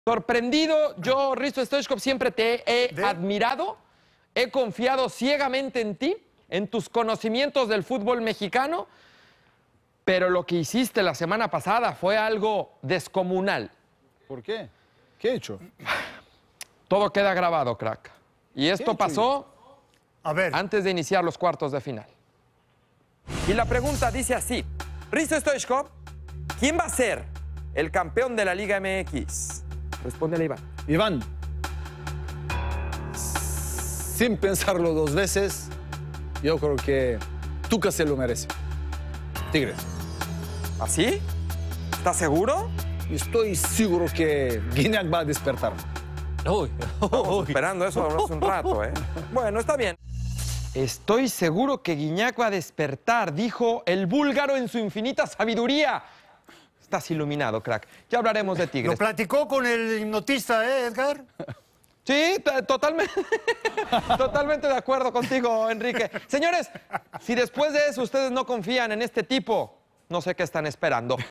Sorprendido, yo, Hristo Stoichkov, siempre te he admirado, he confiado ciegamente en ti, en tus conocimientos del fútbol mexicano, pero lo que hiciste la semana pasada fue algo descomunal. ¿Por qué? ¿Qué he hecho? Todo queda grabado, crack. Y esto pasó antes de iniciar los cuartos de final. Y la pregunta dice así: Hristo Stoichkov, ¿quién va a ser el campeón de la Liga MX? Respóndele, Iván. Iván, sin pensarlo dos veces, yo creo que Tuca se lo merece. Tigres. ¿Así? ¿Estás seguro? Estoy seguro que Gignac va a despertar. Estamos esperando eso hace un rato, ¿eh? Bueno, está bien. Estoy seguro que Gignac va a despertar, dijo el búlgaro en su infinita sabiduría. Estás iluminado, crack. Ya hablaremos de Tigres. ¿Lo platicó con el hipnotista, Edgar? Sí, totalmente, totalmente de acuerdo contigo, Enrique. Señores, si después de eso ustedes no confían en este tipo, no sé qué están esperando.